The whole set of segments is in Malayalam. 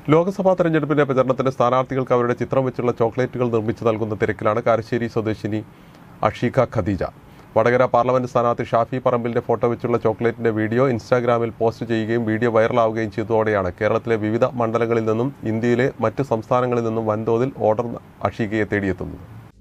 ലോക്സഭാ തെരഞ്ഞെടുപ്പിന്റെ പ്രചരണത്തിന് സ്ഥാനാർത്ഥികൾക്ക് അവരുടെ ചിത്രം വെച്ചുള്ള ചോക്ലേറ്റുകൾ നിർമ്മിച്ചു നൽകുന്ന തിരക്കിലാണ് കാരശ്ശേരി സ്വദേശിനി അഷീഖ ഖദീജ. വടകര പാർലമെന്റ് സ്ഥാനാർത്ഥി ഷാഫി പറമ്പിലിന്റെ ഫോട്ടോ വെച്ചുള്ള ചോക്ലേറ്റിന്റെ വീഡിയോ ഇൻസ്റ്റാഗ്രാമിൽ പോസ്റ്റ് ചെയ്യുകയും വീഡിയോ വൈറലാവുകയും ചെയ്തതോടെയാണ് കേരളത്തിലെ വിവിധ മണ്ഡലങ്ങളിൽ നിന്നും ഇന്ത്യയിലെ മറ്റ് സംസ്ഥാനങ്ങളിൽ നിന്നും വൻതോതിൽ ഓർഡർ അഷീഖയെ തേടിയെത്തുന്നത്.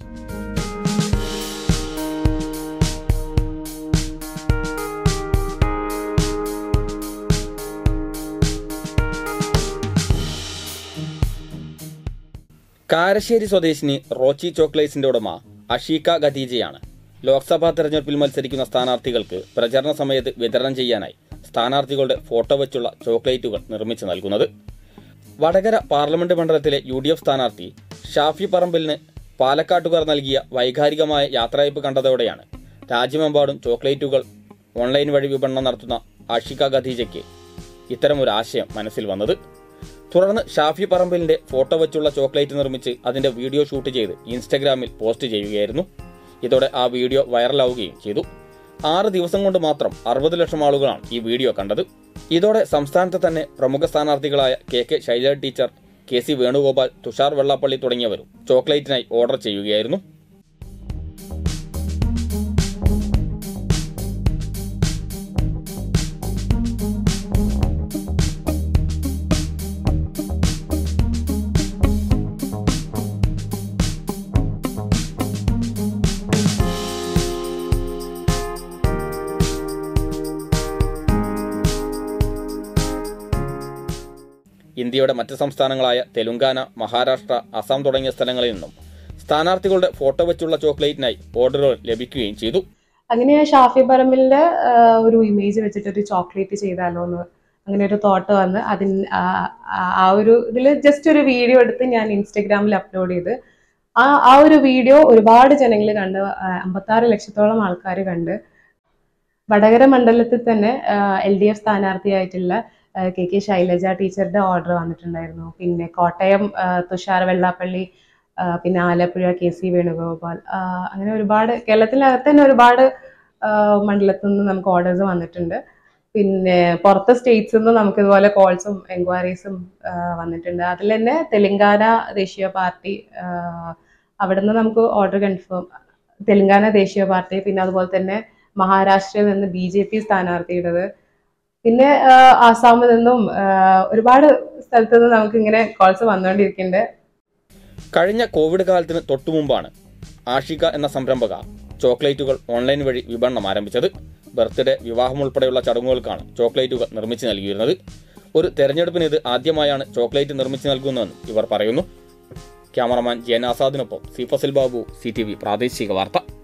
കാരശ്ശേരി സ്വദേശിനി റോച്ചി ചോക്ലേറ്റ്സിന്റെ ഉടമ അഷീഖ ഖദീജയാണ് ലോക്സഭാ തെരഞ്ഞെടുപ്പിൽ മത്സരിക്കുന്ന സ്ഥാനാർത്ഥികൾക്ക് പ്രചരണ സമയത്ത് വിതരണം ചെയ്യാനായി സ്ഥാനാർത്ഥികളുടെ ഫോട്ടോ വെച്ചുള്ള ചോക്ലേറ്റുകൾ നിർമ്മിച്ചു നൽകുന്നത്. വടകര പാർലമെന്റ് മണ്ഡലത്തിലെ UDF സ്ഥാനാർത്ഥി ഷാഫി പറമ്പിലിന് പാലക്കാട്ടുകാർ നൽകിയ വൈകാരികമായ യാത്രയയപ്പ് കണ്ടതോടെയാണ് രാജ്യമെമ്പാടും ചോക്ലേറ്റുകൾ ഓൺലൈൻ വഴി വിപണനം നടത്തുന്ന അഷീഖ ഖദീജയ്ക്ക് ഇത്തരമൊരു ആശയം മനസ്സിൽ വന്നത്. തുടർന്ന് ഷാഫി പറമ്പിലിന്റെ ഫോട്ടോ വെച്ചുള്ള ചോക്ലേറ്റ് നിർമ്മിച്ച് അതിന്റെ വീഡിയോ ഷൂട്ട് ചെയ്ത് ഇൻസ്റ്റഗ്രാമിൽ പോസ്റ്റ് ചെയ്യുകയായിരുന്നു. ഇതോടെ ആ വീഡിയോ വൈറലാവുകയും ചെയ്തു. 6 ദിവസം കൊണ്ട് മാത്രം 60 ലക്ഷം ആളുകളാണ് ഈ വീഡിയോ കണ്ടത്. ഇതോടെ സംസ്ഥാനത്തെ തന്നെ പ്രമുഖ സ്ഥാനാർത്ഥികളായ KK Shailaja teacher, KC Venugopal, Thushar Vellappally തുടങ്ങിയവരും ചോക്ലേറ്റിനായി ഓർഡർ ചെയ്യുകയായിരുന്നു. ഇന്ത്യയുടെ മറ്റ് സംസ്ഥാനങ്ങളായ തെലുങ്കാന, മഹാരാഷ്ട്ര, അസം തുടങ്ങിയ സ്ഥലങ്ങളിൽ നിന്നും സ്ഥാനാർത്ഥികളുടെ ഫോട്ടോ വെച്ചുള്ള ചോക്ലേറ്റിനായി ഓർഡറുകൾ ലഭിക്കുകയും ചെയ്തു. അങ്ങനെ ഷാഫി പറമ്പിലിന്റെ ഒരു ഇമേജ് വെച്ചിട്ട് ഒരു ചോക്ലേറ്റ് ചെയ്താലോ എന്ന് അങ്ങനെ ഒരു തോട്ട് വന്ന് ആ ഒരു ഇതിൽ ജസ്റ്റ് ഒരു വീഡിയോ എടുത്ത് ഞാൻ ഇൻസ്റ്റഗ്രാമിൽ അപ്ലോഡ് ചെയ്ത് ആ ഒരു വീഡിയോ ഒരുപാട് ജനങ്ങൾ കണ്ട് 56 ലക്ഷത്തോളം ആൾക്കാർ കണ്ട്. വടകര മണ്ഡലത്തിൽ തന്നെ LDF സ്ഥാനാർത്ഥിയായിട്ടുള്ള KK ശൈലജ ടീച്ചറുടെ ഓർഡർ വന്നിട്ടുണ്ടായിരുന്നു. പിന്നെ കോട്ടയം തുഷാർ വെള്ളാപ്പള്ളി, പിന്നെ ആലപ്പുഴ KC വേണുഗോപാൽ, അങ്ങനെ ഒരുപാട് കേരളത്തിനകത്ത് തന്നെ ഒരുപാട് മണ്ഡലത്തിൽ നിന്ന് നമുക്ക് ഓർഡേഴ്സ് വന്നിട്ടുണ്ട്. പിന്നെ പുറത്തെ സ്റ്റേറ്റ്സിൽ നിന്ന് നമുക്ക് ഇതുപോലെ കോൾസും എൻക്വയറീസും വന്നിട്ടുണ്ട്. അതിൽ തന്നെ തെലങ്കാന ദേശീയ പാർട്ടി, അവിടെ നിന്ന് നമുക്ക് ഓർഡർ കൺഫേം, തെലങ്കാന ദേശീയ പാർട്ടി, പിന്നെ അതുപോലെ തന്നെ മഹാരാഷ്ട്രയിൽ നിന്ന് BJP സ്ഥാനാർത്ഥിയുടേത്, പിന്നെ ആസാമിൽ നിന്നും ഒരുപാട് സ്ഥലത്തു നിന്ന് നമുക്ക് ഇങ്ങനെ കോൾസ് വന്നുകൊണ്ടിരിക്കുന്നുണ്ട്. കഴിഞ്ഞ കോവിഡ് കാലത്തിന് തൊട്ടുമുമ്പാണ് ആഷിഖ എന്ന സംരംഭക ചോക്ലേറ്റുകൾ ഓൺലൈൻ വഴി വിപണനം ആരംഭിച്ചത്. ബർത്ത്ഡേ, വിവാഹം ഉൾപ്പെടെയുള്ള ചടങ്ങുകൾക്കാണ് ചോക്ലേറ്റുകൾ നിർമ്മിച്ചു നൽകിയിരുന്നത്. ഒരു തെരഞ്ഞെടുപ്പിന് ഇത് ആദ്യമായാണ് ചോക്ലേറ്റ് നിർമ്മിച്ചു നൽകുന്നതെന്നും ഇവർ പറയുന്നു. ക്യാമറമാൻ ജയൻ ആസാദിനൊപ്പം സി ഫസിൽ ബാബു, CTV പ്രാദേശിക വാർത്ത.